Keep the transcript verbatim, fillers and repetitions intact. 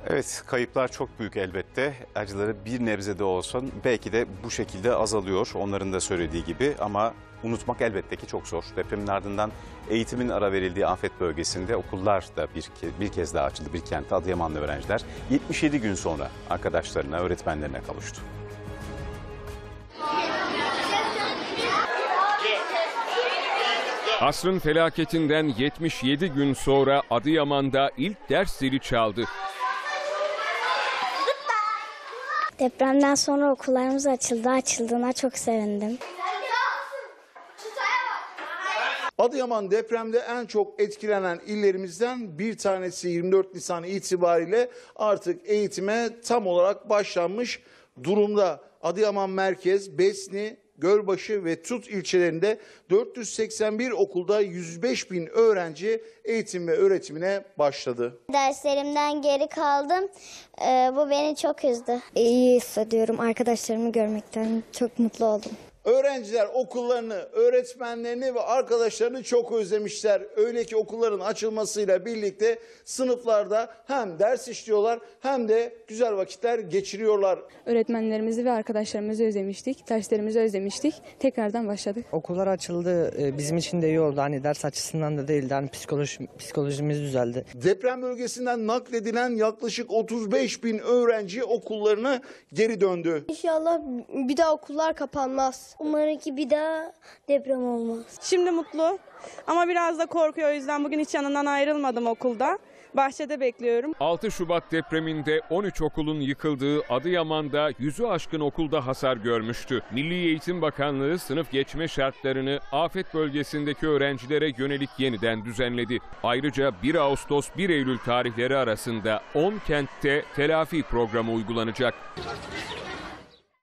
Evet, kayıplar çok büyük elbette. Acıları bir nebze de olsun belki de bu şekilde azalıyor onların da söylediği gibi ama unutmak elbette ki çok zor. Depremin ardından eğitimin ara verildiği afet bölgesinde okullar da bir, ke bir kez daha açıldı. Bir kentte Adıyamanlı öğrenciler yetmiş yedi gün sonra arkadaşlarına, öğretmenlerine kavuştu. Asrın felaketinden yetmiş yedi gün sonra Adıyaman'da ilk ders zili çaldı. Depremden sonra okullarımız açıldı. Açıldığına çok sevindim. Adıyaman depremde en çok etkilenen illerimizden bir tanesi. Yirmi dört Nisan itibariyle artık eğitime tam olarak başlanmış durumda. Adıyaman Merkez, Besni, Gölbaşı ve Tut ilçelerinde dört yüz seksen bir okulda yüz beş bin öğrenci eğitim ve öğretimine başladı. Derslerimden geri kaldım. Ee, bu beni çok üzdü. İyi hissediyorum. Arkadaşlarımı görmekten çok mutlu oldum. Öğrenciler okullarını, öğretmenlerini ve arkadaşlarını çok özlemişler. Öyle ki okulların açılmasıyla birlikte sınıflarda hem ders işliyorlar hem de güzel vakitler geçiriyorlar. Öğretmenlerimizi ve arkadaşlarımızı özlemiştik, derslerimizi özlemiştik. Tekrardan başladık. Okullar açıldı, bizim için de iyi oldu. Hani ders açısından da değildi, hani psikoloji, psikolojimiz düzeldi. Deprem bölgesinden nakledilen yaklaşık otuz beş bin öğrenci okullarına geri döndü. İnşallah bir daha okullar kapanmaz. Umarım ki bir daha deprem olmaz. Şimdi mutlu ama biraz da korkuyor, o yüzden bugün hiç yanından ayrılmadım okulda. Bahçede bekliyorum. altı Şubat depreminde on üç okulun yıkıldığı Adıyaman'da yüzü aşkın okulda hasar görmüştü. Milli Eğitim Bakanlığı sınıf geçme şartlarını afet bölgesindeki öğrencilere yönelik yeniden düzenledi. Ayrıca bir Ağustos bir Eylül tarihleri arasında on kentte telafi programı uygulanacak.